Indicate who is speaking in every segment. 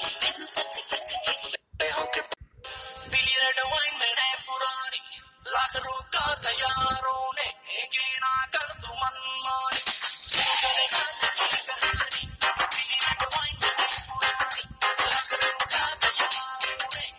Speaker 1: पीली red wine मैंने पुरानी लाख रोका था यारों ने एक ना कर तू मनमानी पीली रेड वाइन मैंने पुरानी लाख रोका था यारों ने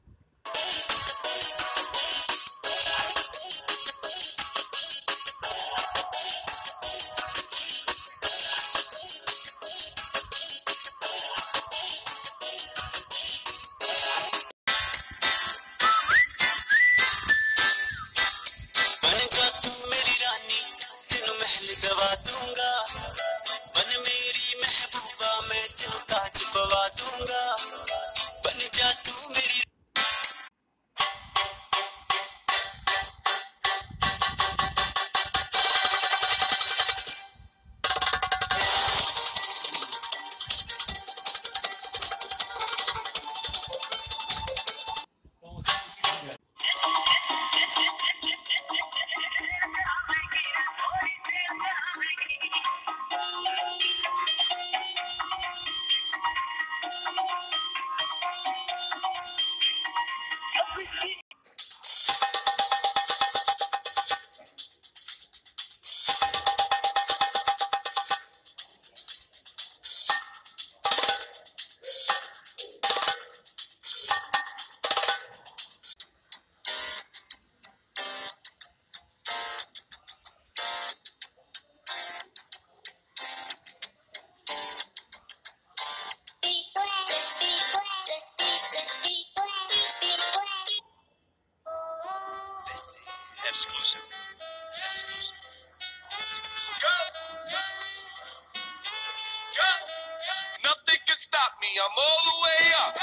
Speaker 2: I'm all the way up.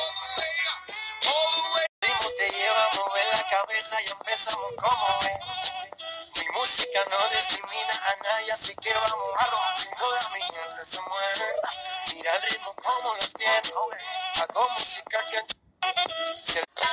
Speaker 2: All the way.
Speaker 1: Te lleva a mover la cabeza y empezamos como ven. Mi música no discrimina a nadie, así que vamos a romper. Toda mi gente se mueve. Mira el ritmo como los tiene. Hago música que